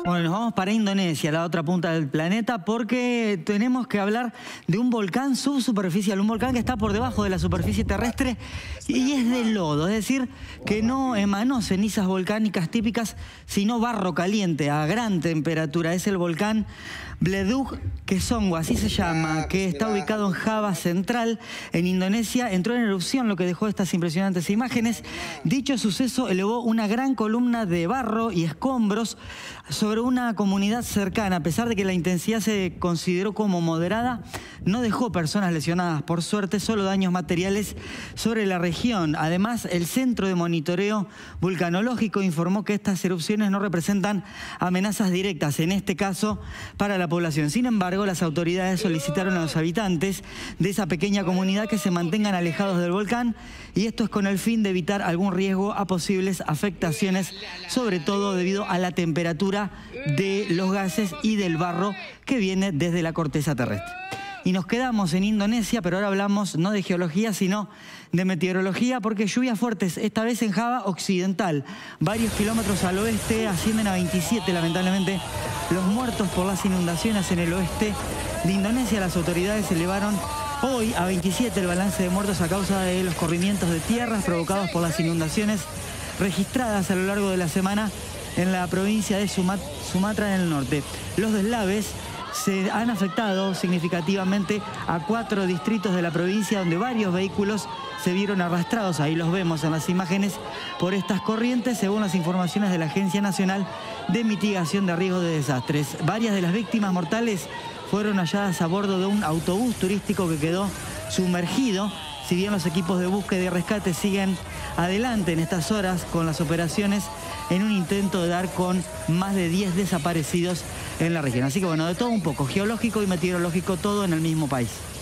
Bueno, nos vamos para Indonesia, la otra punta del planeta, porque tenemos que hablar de un volcán subsuperficial, un volcán que está por debajo de la superficie terrestre y es de lodo, es decir, que no emanó cenizas volcánicas típicas, sino barro caliente a gran temperatura. Es el volcán Bledug Kesongwa, así se llama, que está ubicado en Java Central, en Indonesia. Entró en erupción, lo que dejó estas impresionantes imágenes. Dicho suceso elevó una gran columna de barro y escombros sobre una comunidad cercana. A pesar de que la intensidad se consideró como moderada, no dejó personas lesionadas. Por suerte, solo daños materiales sobre la región. Además, el Centro de Monitoreo Vulcanológico informó que estas erupciones no representan amenazas directas, en este caso, para la población. Sin embargo, las autoridades solicitaron a los habitantes de esa pequeña comunidad que se mantengan alejados del volcán, y esto es con el fin de evitar algún riesgo a posibles afectaciones, sobre todo debido a la temperatura de los gases y del barro que viene desde la corteza terrestre. Y nos quedamos en Indonesia, pero ahora hablamos no de geología, sino de meteorología, porque lluvias fuertes, esta vez en Java Occidental. Varios kilómetros al oeste, ascienden a 27, lamentablemente, los muertos por las inundaciones en el oeste de Indonesia. Las autoridades elevaron hoy a 27 el balance de muertos a causa de los corrimientos de tierras provocados por las inundaciones registradas a lo largo de la semana en la provincia de Sumatra en el norte. Los deslaves se han afectado significativamente a 4 distritos de la provincia, donde varios vehículos se vieron arrastrados, ahí los vemos en las imágenes, por estas corrientes, según las informaciones de la Agencia Nacional de Mitigación de Riesgos de Desastres. Varias de las víctimas mortales fueron halladas a bordo de un autobús turístico que quedó sumergido. Si bien los equipos de búsqueda y rescate siguen adelante en estas horas con las operaciones, en un intento de dar con más de 10 desaparecidos en la región. Así que bueno, de todo un poco, geológico y meteorológico, todo en el mismo país.